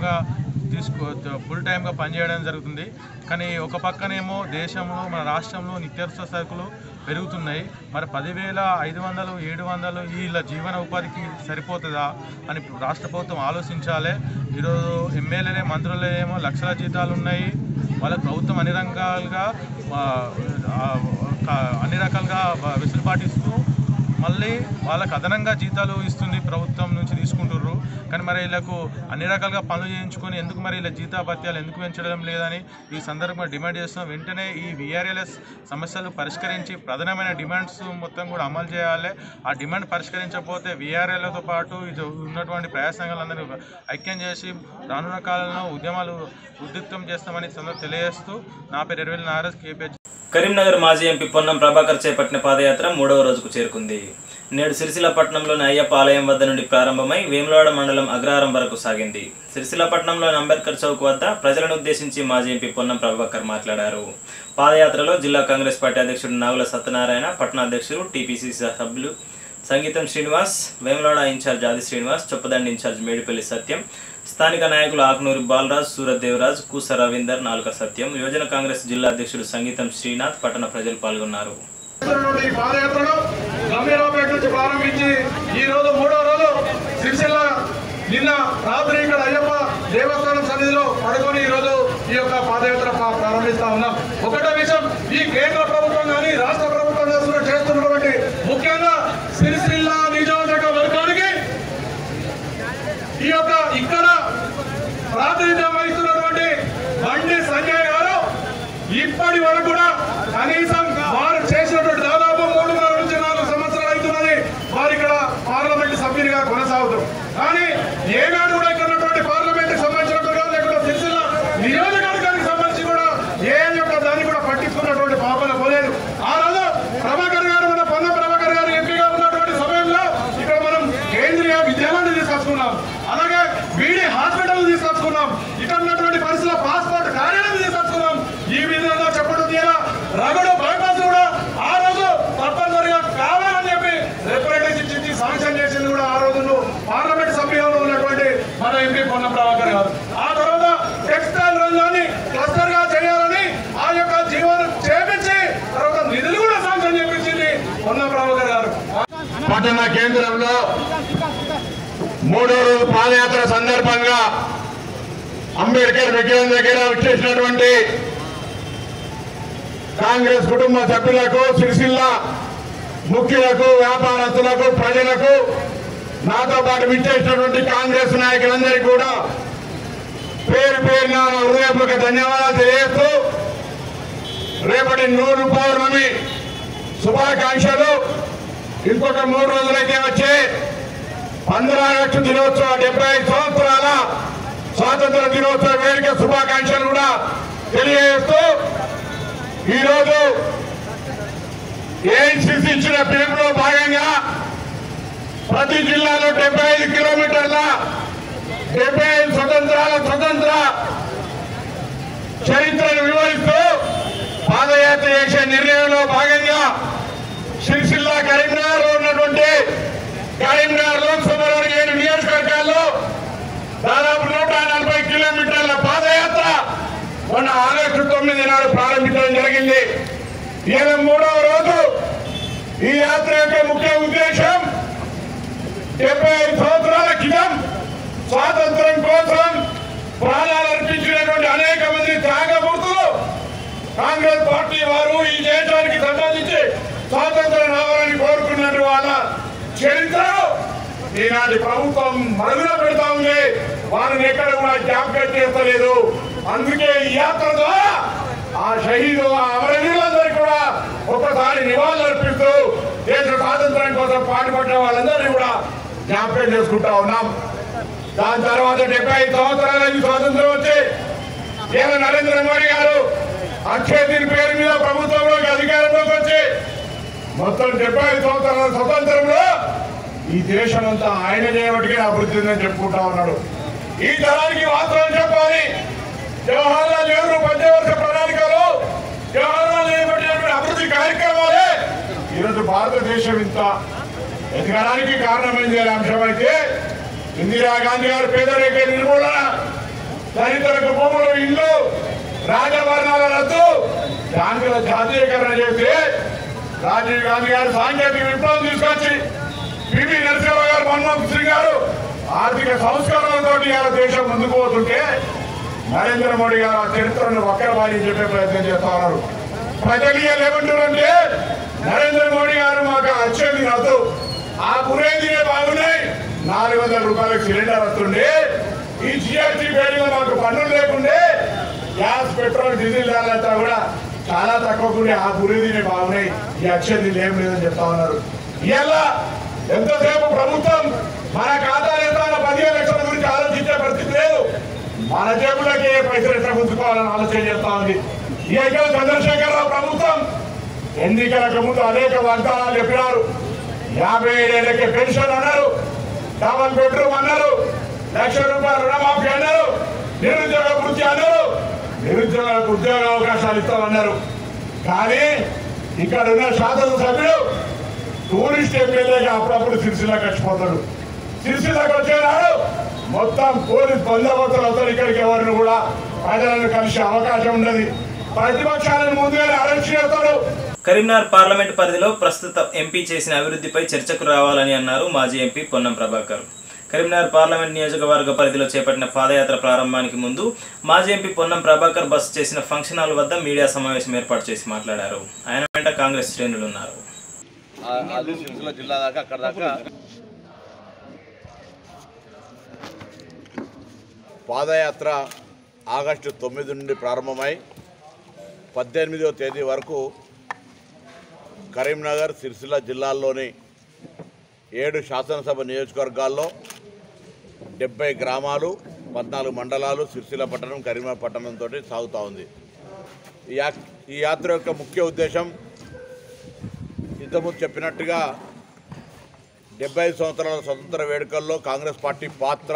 ఫుల్ టైమ్గా పనిచేయడం జరుగుతుంది. కానీ ఒక పక్కనేమో దేశంలో మన రాష్ట్రంలో నిత్యావసర సరుకులు పెరుగుతున్నాయి. మరి 10,500, 700 వీళ్ళ జీవన ఉపాధికి సరిపోతుందా అని రాష్ట్ర ప్రభుత్వం ఆలోచించాలి. ఈరోజు ఎమ్మెల్యేలే, మంత్రులేమో లక్షల జీతాలు ఉన్నాయి. వాళ్ళ ప్రభుత్వం అన్ని రకాలుగా వెసులుబాటు ఇస్తూ మళ్ళీ వాళ్ళకు అదనంగా జీతాలు ఇస్తుంది, ప్రభుత్వం నుంచి తీసుకుంటుర్రు. కానీ మరి వీళ్ళకు అన్ని రకాలుగా పనులు చేయించుకొని ఎందుకు మరి ఇలా జీతాభత్యాలు ఎందుకు పెంచడం లేదని ఈ సందర్భంగా డిమాండ్ చేస్తున్నాం. వెంటనే ఈ వీఆర్ఏఎస్ సమస్యలు పరిష్కరించి ప్రధానమైన డిమాండ్స్ మొత్తం కూడా అమలు చేయాలి. ఆ డిమాండ్ పరిష్కరించకపోతే వీఆర్ఏలతో పాటు ఇది ఉన్నటువంటి ప్రజా సంఘాలందరూ ఐక్యం చేసి రానున్న కాలంలో ఉద్యమాలు ఉద్రిక్తం చేస్తామని తెలియజేస్తూ నా పేరు ఎర్రవెల్లి నాగరాజు, కేపీఎస్. కరీంనగర్ మాజీ ఎంపీ పొన్నం ప్రభాకర్ చేపట్టిన పాదయాత్ర 3వ రోజుకు చేరుకుంది. నేడు సిరిసిల్లపట్నంలోని అయ్యప్ప ఆలయం వద్ద నుండి ప్రారంభమై వేములవాడ మండలం అగ్రహారం వరకు సాగింది. సిరిసిల్లపట్నంలోని అంబేద్కర్ చౌక్ వద్ద ప్రజలను ఉద్దేశించి మాజీ ఎంపీ పొన్నం ప్రభాకర్ మాట్లాడారు. పాదయాత్రలో జిల్లా కాంగ్రెస్ పార్టీ అధ్యక్షుడు నాగుల సత్యనారాయణ, పట్టణ అధ్యక్షుడు టీపీసీ సభ్యులు సంగీతం శ్రీనివాస్, వేములవాడ ఇన్ఛార్జ్ ఆది శ్రీనివాస్, చొప్పదండి ఇన్ఛార్జ్ మేడిపల్లి సత్యం, స్థానిక నాయకులు ఆకునూరి బాలరాజ్, సూరత్ దేవరాజ్, కూస రవీందర్, నాలుక సత్యం, యువజన కాంగ్రెస్ జిల్లా అధ్యక్షుడు సంగీతం శ్రీనాథ్, పట్టణ ప్రజలు పాల్గొన్నారు. పాదయాత్రను గంభీరావుపేట నుంచి ప్రారంభించి ఈ రోజు 3వ రోజు సిరిసిల్ల, నిన్న రాత్రి ఇక్కడ అయ్యప్ప దేవస్థానం సన్నిధిలో పడుకొని ఈ రోజు ఈ యొక్క పాదయాత్ర ప్రారంభిస్తా ఉన్నాం. ఒకటో విషయం, ఈ కేంద్ర ప్రభుత్వం కానీ రాష్ట్ర ప్రభుత్వం చేస్తున్నటువంటి ముఖ్యంగా సిరిసిల్ల నియోజకవర్గానికి ఈ యొక్క ఇక్కడ ప్రాతినిధ్యం వహిస్తున్నటువంటి బండి సంజయ్ గారు ఇప్పటి వరకు కూడా కనీసం వారు చేసినటువంటి దాదాపు 3 నుంచి 4 సంవత్సరాలు అవుతున్నది వారు ఇక్కడ పార్లమెంట్ సభ్యునిగా కొనసాగుతారు. కానీ ఏనాడు కూడా ఇక్కడ ఉన్నటువంటి పార్లమెంట్ సంబంధించినట్టుగా లేకుండా సిరిసిల్ల నియోజకవర్గానికి సంబంధించి కూడా ఏ యొక్క దాన్ని కూడా పట్టించుకున్నటువంటి పాపన పోలేదు. ఆ రోజు ప్రభాకర్ గారు, మన పొన్నం ప్రభాకర్ గారు ఎంపీగా ఉన్నటువంటి సమయంలో ఇక్కడ మనం కేంద్రీయ విద్యాలయాన్ని తీసుకొచ్చుకున్నాం, అలాగే బీడీ హాస్పిటల్ తీసుకొచ్చుకున్నాం, ఇక్కడ ఉన్నటువంటి పరిస్థితుల్లో పాస్పోర్ట్ కార్యాలయం తీసుకొచ్చుకున్నాం. ఈ విధంగా చెప్పడం ద్వారా రగడు బైపాస్ కూడా ఆ రోజు తప్పనిసరిగా కావాలని చెప్పి రిప్రజెంటేషన్ ఇచ్చి శాంక్షన్ చేసింది కూడా ఆ రోజు పార్లమెంట్ సభ్యుల్లో ఉన్నటువంటి మన ఎంపీ పొన్నం ప్రభాకర్ గారు. ఆ తర్వాత టెక్స్టైల్ రంగాన్ని క్లస్టర్ గా చేయాలని ఆ యొక్క జీవనం చేపించి తర్వాత నిధులు కూడా శాంక్షన్ చేపించింది పొన్నం ప్రభాకర్ గారు. పట్టణ కేంద్రంలో 3వ రోజు పాదయాత్ర సందర్భంగా అంబేద్కర్ విగ్రహం దగ్గర వచ్చేసినటువంటి కాంగ్రెస్ కుటుంబ సభ్యులకు, సిరిసిల్ల ముఖ్యులకు, వ్యాపారస్తులకు, ప్రజలకు, నాతో పాటు విచ్చేసినటువంటి కాంగ్రెస్ నాయకులందరికీ కూడా పేరు పేరున హృదయపూర్వక ధన్యవాదాలు తెలియజేస్తూ రేపటి 100 పౌర్ణమి శుభాకాంక్షలు. ఇంకొక 3 రోజులైతే వచ్చే 15 ఆగస్టు దినోత్సవ 75 సంవత్సరాల స్వాతంత్ర దినోత్సవ వేడుక శుభాకాంక్షలు కూడా తెలియజేస్తూ ఈరోజు ఏఐసిసి ఇచ్చిన పిలుపులో భాగంగా ప్రతి జిల్లాలో 75 కిలోమీటర్ల 75 స్వతంత్ర చరిత్రను వివరిస్తూ పాదయాత్ర చేసే నిర్ణయంలో భాగంగా సిరిసిల్ల, కరీంనగర్లో ఉన్నటువంటి కరీంనగర్ లోక్సభలోని 7 నియోజకవర్గాల్లో దాదాపు 140 కిలోమీటర్ల పాదయాత్ర మొన్న ఆగస్టు 9 నాడు ప్రారంభించడం జరిగింది. 3వ రోజు ఈ యాత్ర యొక్క ముఖ్య ఉద్దేశం 75 సంవత్సరాల క్రితం స్వాతంత్రం కోసం ప్రాణాలు అర్పించినటువంటి అనేక మంది త్యాగమూర్తులు కాంగ్రెస్ పార్టీ వారు ఈ దేశానికి సంబంధించి స్వాతంత్రం రావాలని కోరుకున్నట్టు వాళ్ళ చరిత్ర ఈనాటి ప్రభుత్వం మరుగున పెడతా ఉంది. వారిని ఎక్కడ కూడా జ్ఞాపకం చేస్తలేదు. అందుకే ఈ యాత్ర ద్వారా ఆ షహీదు అమరవీరులందరికీ కూడా ఒకసారి నివాళులు అర్పిస్తూ దేశ స్వాతంత్రం కోసం పాటుపడ్డ వాళ్ళందరినీ కూడా జ్ఞాపకం చేసుకుంటా ఉన్నాం. దాని తర్వాత 75 సంవత్సరాలకి స్వాతంత్రం వచ్చి నరేంద్ర మోడీ గారు అక్షయ దీని పేరు మీద ప్రభుత్వంలోకి అధికారంలోకి వచ్చి మొత్తం 75 సంవత్సరాల స్వతంత్రంలో ఈ దేశం అంతా ఆయన చేయబట్టికే అభివృద్ధి ఉందని చెప్పుకుంటా ఉన్నాడు. ఈ తరానికి వాస్తవం చెప్పాలి. జవహర్లాల్ నెహ్రూ పంచవర్ష ప్రణాళికలో జవహర్లాల్ నెహ్రూ అభివృద్ధి కార్యక్రమాలే ఈరోజు భారతదేశం ఇంత ఎదగడానికి కారణమైంది అనే అంశం అయితే ఇందిరాగాంధీ గారు పేదరిక నిర్మూలన, దళితులకు భూములు, ఇల్లు, రాజభరణాల రద్దు, బ్యాంకుల జాతీయకరణ చేస్తే రాజీవ్ గాంధీ గారు సాంకేతిక విప్లవం తీసుకొచ్చి పివి నరసింహరావు గారు, మన్మోహన్ సింగ్ గారు ఆర్థిక సంస్కరణలతో దేశం ముందుకు పోతుంటే నరేంద్ర మోడీ గారు ఆ చరిత్రను వక్రబాణి చెప్పే ప్రయత్నం చేస్తా ఉన్నారు. ప్రజలు ఏమంటారంటే నరేంద్ర మోడీ గారు మాకు వచ్చేది రద్దు, ఆ పురేదినే బాగున్నాయి, 400 రూపాయలకు సిలిండర్ వస్తుండే, ఈ జిఎస్టీ పేరుగా మాకు పన్నులు లేకుండే, గ్యాస్, పెట్రోల్, డీజిల్ ధరలంతా కూడా చాలా తక్కువకుండే, ఆ పురేదినే బాగున్నాయి, ఈ వచ్చేది ఏం లేదని చెప్తా ఉన్నారు. ఇలా ఎంతసేపు ప్రభుత్వం మన ఖాతాలు ఎంత 15 లక్షల గురించి ఆలోచించే పరిస్థితి లేదు. మన జేబులకి ఏ పైసలు ఎట్లా గుంజుకోవాలని ఆలోచన చేస్తా ఉంది. ఈ ఐక్య చంద్రశేఖరరావు ప్రభుత్వం ఎన్నికలకు ముందు అనేక వాగ్దానాలు చెప్పినారు. 57 ఏళ్ళకి పెన్షన్ అన్నారు, డబల్ బెడ్రూమ్ అన్నారు, ₹1,00,000 రుణమాఫీ అన్నారు, నిరుద్యోగ వృత్తి అన్నారు, నిరుద్యోగులకు ఉద్యోగ అవకాశాలు ఇస్తామన్నారు. కానీ ఇక్కడ ఉన్న శాసనసభ్యుడు టూరిస్ట్ ఎమ్మెల్యేగా అప్పుడప్పుడు సిరిసిల్లకు వచ్చిపోతాడు. సిరిసిల్లకు వచ్చేనాడు మొత్తం పోలీస్ బందోబస్తులు అవుతారు. ఇక్కడికి ఎవరిని కూడా ప్రజలను కలిసే అవకాశం ఉండదు. ప్రతిపక్షాలను ముందుగానే అరెస్ట్ చేస్తాడు. కరీంనగర్ పార్లమెంట్ పరిధిలో ప్రస్తుత ఎంపీ చేసిన అభివృద్ధిపై చర్చకు రావాలని అన్నారు మాజీ ఎంపీ పొన్నం ప్రభాకర్. కరీంనగర్ పార్లమెంట్ నియోజకవర్గ పరిధిలో చేపట్టిన పాదయాత్ర ప్రారంభానికి ముందు మాజీ ఎంపీ పొన్నం ప్రభాకర్ బస చేసిన ఫంక్షన్ హాల్ వద్ద మీడియా సమావేశం ఏర్పాటు చేసి మాట్లాడారు. ఆయన వెంట కాంగ్రెస్ శ్రేణులు ఉన్నారు. జిల్లా దాకా అక్కడ దాకా పాదయాత్ర ఆగస్టు 9 నుండి ప్రారంభమై 18వ తేదీ వరకు కరీంనగర్, సిరిసిల్ల జిల్లాల్లోని 7 శాసనసభ నియోజకవర్గాల్లో 70 గ్రామాలు, 14 మండలాలు, సిరిసిల్ల పట్టణం, కరీంనగర్ పట్టణంతో సాగుతూ ఉంది. ఈ యాత్ర యొక్క ముఖ్య ఉద్దేశం ఇంతకుముందు చెప్పినట్టుగా 75 సంవత్సరాల స్వతంత్ర వేడుకల్లో కాంగ్రెస్ పార్టీ పాత్ర,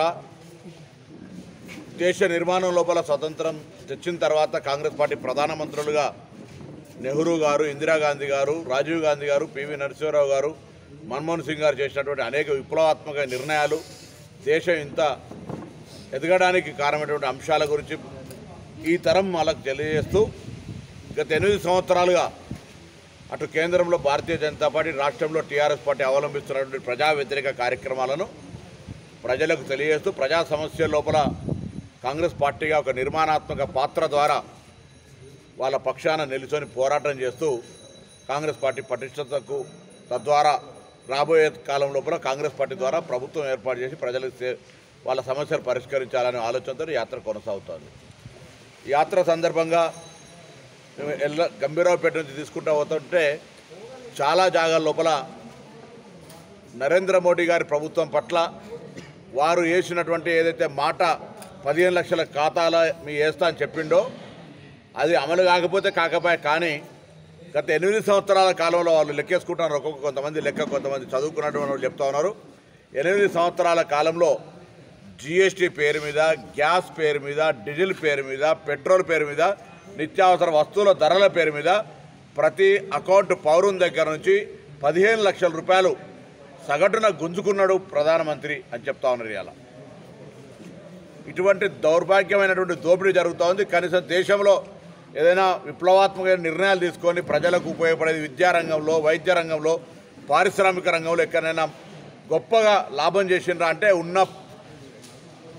దేశ నిర్మాణం లోపల స్వతంత్రం తెచ్చిన తర్వాత కాంగ్రెస్ పార్టీ ప్రధానమంత్రులుగా నెహ్రూ గారు, ఇందిరాగాంధీ గారు, రాజీవ్ గాంధీ గారు, పివి నరసింహరావు గారు, మన్మోహన్ సింగ్ గారు చేసినటువంటి అనేక విప్లవాత్మక నిర్ణయాలు, దేశం ఇంత ఎదగడానికి కారణమైనటువంటి అంశాల గురించి ఈ తరం వాళ్ళకు తెలియజేస్తూ గత 8 సంవత్సరాలుగా అటు కేంద్రంలో భారతీయ జనతా పార్టీ, రాష్ట్రంలో టీఆర్ఎస్ పార్టీ అవలంబిస్తున్నటువంటి ప్రజా వ్యతిరేక కార్యక్రమాలను ప్రజలకు తెలియజేస్తూ ప్రజా సమస్యల లోపల కాంగ్రెస్ పార్టీగా ఒక నిర్మాణాత్మక పాత్ర ద్వారా వాళ్ళ పక్షాన నిలుచొని పోరాటం చేస్తూ కాంగ్రెస్ పార్టీ పటిష్టతకు, తద్వారా రాబోయే కాలం లోపల కాంగ్రెస్ పార్టీ ద్వారా ప్రభుత్వం ఏర్పాటు చేసి ప్రజలకు వాళ్ళ సమస్యలు పరిష్కరించాలనే ఆలోచనతో యాత్ర కొనసాగుతోంది. యాత్ర సందర్భంగా మేము గంభీరావుపేట నుంచి తీసుకుంటూ పోతుంటే చాలా జాగాల లోపల నరేంద్ర మోడీ గారి ప్రభుత్వం పట్ల వారు వేసినటువంటి ఏదైతే మాట 15 లక్షల ఖాతాల మీ వేస్తా అని చెప్పిండో అది అమలు కాకపోతే కాకపోయే, కానీ గత 8 సంవత్సరాల కాలంలో వాళ్ళు లెక్కేసుకుంటున్నారు. కొంతమంది లెక్క, కొంతమంది చదువుకున్నటువంటి వాళ్ళు చెప్తా ఉన్నారు. 8 సంవత్సరాల కాలంలో జిఎస్టీ పేరు మీద, గ్యాస్ పేరు మీద, డీజిల్ పేరు మీద, పెట్రోల్ పేరు మీద, నిత్యావసర వస్తువుల ధరల పేరు మీద ప్రతి అకౌంట్ పౌరుని దగ్గర నుంచి 15 లక్షల రూపాయలు సగటున గుంజుకున్నాడు ప్రధానమంత్రి అని చెప్తా ఉన్నారు. ఇలా ఇటువంటి దౌర్భాగ్యమైనటువంటి దోపిడీ జరుగుతూ ఉంది. కనీసం దేశంలో ఏదైనా విప్లవాత్మక నిర్ణయాలు తీసుకొని ప్రజలకు ఉపయోగపడేది విద్యారంగంలో, వైద్య రంగంలో, పారిశ్రామిక రంగంలో ఎక్కడైనా గొప్పగా లాభం చేసిండ్రా అంటే ఉన్న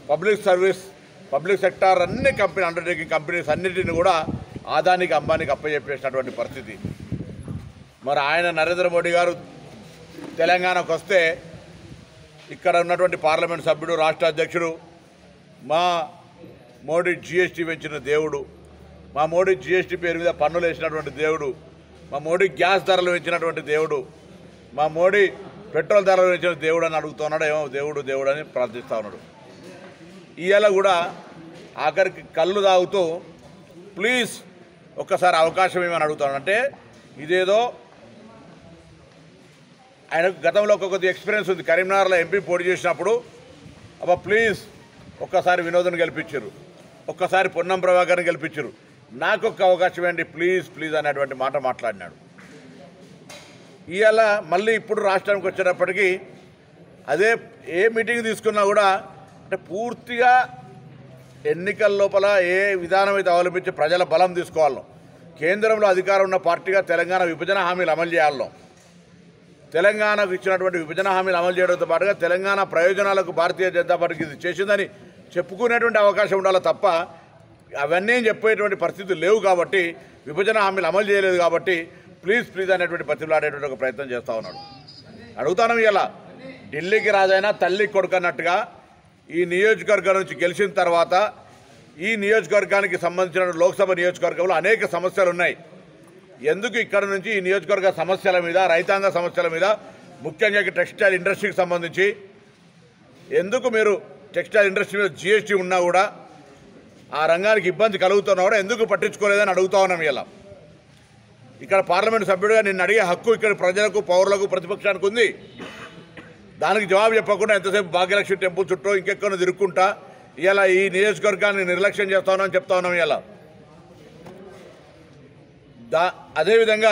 పబ్లిక్ సెక్టార్ అన్ని అండర్టేకింగ్ కంపెనీస్ అన్నిటిని కూడా ఆదానికి అంబానీకి అప్పచెప్పేసినటువంటి పరిస్థితి. మరి ఆయన నరేంద్ర మోడీ గారు తెలంగాణకు వస్తే ఇక్కడ ఉన్నటువంటి పార్లమెంట్ సభ్యుడు, రాష్ట్ర అధ్యక్షుడు, మా మోడీ జీఎస్టీ పెంచిన దేవుడు, మా మోడీ జీఎస్టీ పేరు మీద పన్నులు వేసినటువంటి దేవుడు, మా మోడీ గ్యాస్ ధరలు పెంచినటువంటి దేవుడు, మా మోడీ పెట్రోల్ ధరలు పెంచిన దేవుడు అని అడుగుతున్నాడు. ఏమో దేవుడు అని ప్రార్థిస్తూ ఉన్నాడు. ఇవాళ కూడా ఆఖరికి కళ్ళు తాగుతూ ప్లీజ్ ఒక్కసారి అవకాశం ఏమని అడుగుతాను. అంటే ఇదేదో ఆయనకు గతంలో కొద్ది ఎక్స్పీరియన్స్ ఉంది. కరీంనగర్లో ఎంపీ పోటీ చేసినప్పుడు అబ్బా ప్లీజ్ ఒక్కసారి వినోదం గెలిపించారు, ఒక్కసారి పొన్నం ప్రభాకర్ని గెలిపించారు, నాకు ఒక్క అవకాశం ఇవ్వండి ప్లీజ్ అనేటువంటి మాట మాట్లాడినాడు. ఇవాళ మళ్ళీ ఇప్పుడు రాష్ట్రానికి వచ్చేటప్పటికీ అదే ఏ మీటింగ్ తీసుకున్నా కూడా అంటే పూర్తిగా ఎన్నికల లోపల ఏ విధానం అయితే అవలంబించి ప్రజల బలం తీసుకోవాలో, కేంద్రంలో అధికారం ఉన్న పార్టీగా తెలంగాణ విభజన హామీలు అమలు చేయాలో, తెలంగాణకు ఇచ్చినటువంటి విభజన హామీలు అమలు చేయడంతో పాటుగా తెలంగాణ ప్రయోజనాలకు భారతీయ జనతా పార్టీకి ఇది చేసిందని చెప్పుకునేటువంటి అవకాశం ఉండాలి తప్ప అవన్నీ చెప్పేటువంటి పరిస్థితులు లేవు. కాబట్టి విభజన హామీలు అమలు చేయలేదు కాబట్టి ప్లీజ్ అనేటువంటి బతిమలాడేటువంటి ఒక ప్రయత్నం చేస్తూ ఉన్నాడు. అడుగుతాను ఇలా ఢిల్లీకి రాజైనా తల్లి కొడుకన్నట్టుగా ఈ నియోజకవర్గం నుంచి గెలిచిన తర్వాత ఈ నియోజకవర్గానికి సంబంధించిన లోక్సభ నియోజకవర్గంలో అనేక సమస్యలు ఉన్నాయి. ఎందుకు ఇక్కడ నుంచి ఈ నియోజకవర్గ సమస్యల మీద, రైతాంగ సమస్యల మీద, ముఖ్యంగా టెక్స్టైల్ ఇండస్ట్రీకి సంబంధించి ఎందుకు మీరు టెక్స్టైల్ ఇండస్ట్రీ మీద జీఎస్టీ ఉన్నా కూడా ఆ రంగానికి ఇబ్బంది కలుగుతున్నా కూడా ఎందుకు పట్టించుకోలేదని అడుగుతా ఉన్నాం. ఇలా ఇక్కడ పార్లమెంట్ సభ్యుడిగా నిన్ను అడిగే హక్కు ఇక్కడ ప్రజలకు, పౌరులకు, ప్రతిపక్షానికి ఉంది. దానికి జవాబు చెప్పకుండా ఎంతసేపు భాగ్యలక్ష్మి టెంపుల్ చుట్టూ ఇంకెక్కడో తిరుక్కుంటా ఇలా ఈ నియోజకవర్గాన్ని నిర్లక్ష్యం చేస్తా ఉన్నామని చెప్తా ఉన్నాం. ఇలా అదేవిధంగా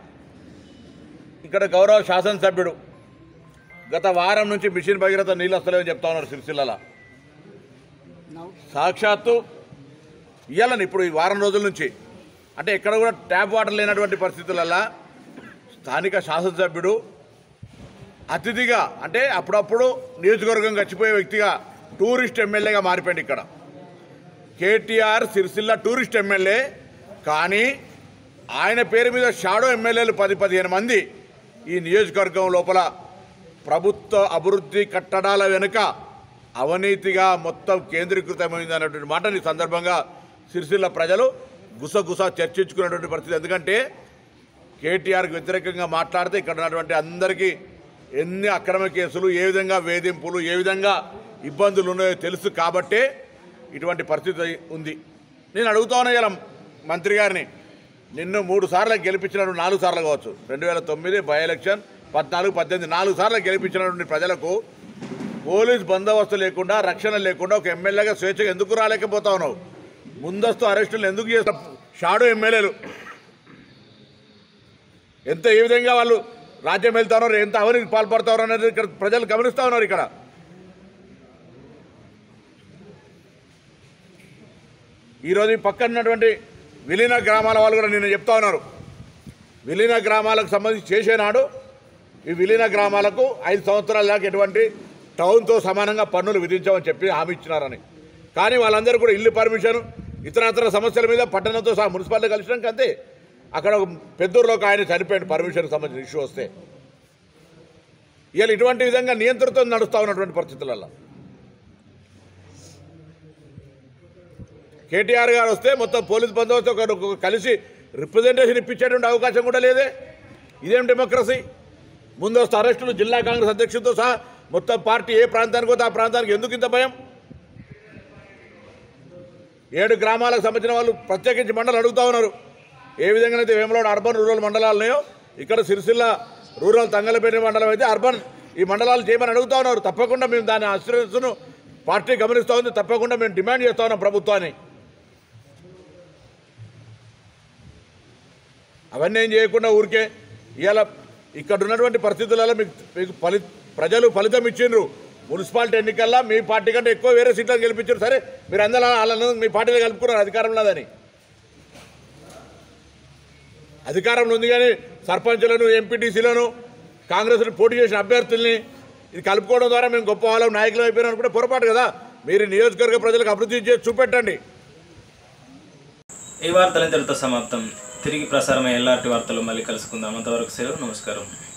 ఇక్కడ గౌరవ శాసనసభ్యుడు గత వారం నుంచి మిషన్ భగీరథ నీళ్ళు వస్తలేవని చెప్తా ఉన్నారు సిరిసిల్లలో. సాక్షాత్తు ఇవ్వాలని ఇప్పుడు ఈ వారం రోజుల నుంచి అంటే ఎక్కడ కూడా ట్యాప్ వాటర్ లేనటువంటి పరిస్థితులలో స్థానిక శాసనసభ్యుడు అతిథిగా అంటే అప్పుడప్పుడు నియోజకవర్గం గడిచిపోయే వ్యక్తిగా టూరిస్ట్ ఎమ్మెల్యేగా మారిపోయింది. ఇక్కడ కేటీఆర్ సిరిసిల్ల టూరిస్ట్ ఎమ్మెల్యే, కానీ ఆయన పేరు మీద షాడో ఎమ్మెల్యేలు 10-15 మంది ఈ నియోజకవర్గం లోపల ప్రభుత్వ అభివృద్ధి కట్టడాల వెనుక అవినీతిగా మొత్తం కేంద్రీకృతమైంది అన్నటువంటి మాటని ఈ సందర్భంగా సిరిసిల్ల ప్రజలు గుసగుస చర్చించుకున్నటువంటి పరిస్థితి. ఎందుకంటే కేటీఆర్కి వ్యతిరేకంగా మాట్లాడితే ఇక్కడ ఉన్నటువంటి అందరికీ ఎన్ని అక్రమ కేసులు, ఏ విధంగా వేధింపులు, ఏ విధంగా ఇబ్బందులు ఉన్నాయో తెలుసు కాబట్టే ఇటువంటి పరిస్థితి ఉంది. నేను అడుగుతా ఉన్నా ఇలా మంత్రి గారిని, నిన్ను 3 సార్లు గెలిపించినట్టు 4 సార్లు కావచ్చు, 2009 బై ఎలక్షన్, 14, 18 4 సార్లు గెలిపించినటువంటి ప్రజలకు పోలీస్ బందోబస్తు లేకుండా, రక్షణ లేకుండా ఒక ఎమ్మెల్యేగా స్వేచ్ఛగా ఎందుకు రాలేకపోతా ఉన్నావు? ముందస్తు అరెస్టులు ఎందుకు చేస్తా? షాడో ఎమ్మెల్యేలు ఏ విధంగా వాళ్ళు రాజ్యం వెళ్తా ఉన్నారు, ఎంత అవినీతి పాల్పడతా ఉన్నారు అనేది ఇక్కడ ప్రజలు గమనిస్తూ ఉన్నారు. ఇక్కడ ఈరోజు పక్కనటువంటి విలీన గ్రామాల వాళ్ళు కూడా నిన్న చెప్తా ఉన్నారు. విలీన గ్రామాలకు సంబంధించి చేసేనాడు ఈ విలీన గ్రామాలకు 5 సంవత్సరాల దాకా ఎటువంటి టౌన్తో సమానంగా పన్నులు విధించామని చెప్పి హామీ ఇచ్చినారని. కానీ వాళ్ళందరూ కూడా ఇల్లు పర్మిషన్, ఇతరత్ర సమస్యల మీద పట్టణంతో సహా మున్సిపాలిటీ కలిసినాక అంతే. అక్కడ పెద్దూరులో ఒక ఆయన చనిపోయాడు పర్మిషన్కి సంబంధించిన ఇష్యూ వస్తే. ఇవాళ ఇటువంటి విధంగా నియంత్రణతో నడుస్తూ ఉన్నటువంటి పరిస్థితులలో కేటీఆర్ గారు వస్తే మొత్తం పోలీస్ బందోబస్తు ఒక కలిసి రిప్రజెంటేషన్ ఇప్పించేటువంటి అవకాశం కూడా లేదే. ఇదేం డెమోక్రసీ? ముందస్తు అరెస్టులు, జిల్లా కాంగ్రెస్ అధ్యక్షుడితో సహా మొత్తం పార్టీ ఏ ప్రాంతానికి పోతే ఆ ప్రాంతానికి ఎందుకు ఇంత భయం? 7 గ్రామాలకు సంబంధించిన వాళ్ళు ప్రత్యేకించి మండలం అడుగుతూ ఉన్నారు. ఏ విధంగానైతే వేములవాడ అర్బన్ రూరల్ మండలాలు ఉన్నాయో ఇక్కడ సిరిసిల్ల రూరల్ తంగలపేట మండలం అయితే అర్బన్ ఈ మండలాలు చేయమని అడుగుతూ ఉన్నారు. తప్పకుండా మేము దాని అస్యూరెన్స్ను పార్టీ గమనిస్తూ ఉంది. తప్పకుండా మేము డిమాండ్ చేస్తూ ఉన్నాం ప్రభుత్వాన్ని. అవన్నీ ఏం చేయకుండా ఊరికే ఇవాళ ఇక్కడ ఉన్నటువంటి పరిస్థితులలో మీకు ప్రజలు ఫలితం ఇచ్చిండ్రు. మున్సిపాలిటీ ఎన్నికల్లో మీ పార్టీ కంటే ఎక్కువ వేరే సీట్లను గెలిపించారు. సరే మీరు అందరూ వాళ్ళను మీ పార్టీలో కలుపుకున్నారు, అధికారం లేదని. అధికారంలో ఉంది కానీ సర్పంచ్లను, ఎంపీటీసీలను, కాంగ్రెస్ను పోటీ చేసిన అభ్యర్థుల్ని ఇది కలుపుకోవడం ద్వారా మేము గొప్ప వాళ్ళం, నాయకులు అయిపోయినా కూడా పొరపాటు కదా. మీరు నియోజకవర్గ ప్రజలకు అభివృద్ధి చేసి చూపెట్టండి. ఈ వార్తలు ఇంతటితో సమాప్తం. తిరిగి ప్రసారమయ్యే ఎల్ఆర్టీ వార్తలు మళ్ళీ కలుసుకుందాం. అంతవరకు సెలవు. నమస్కారం.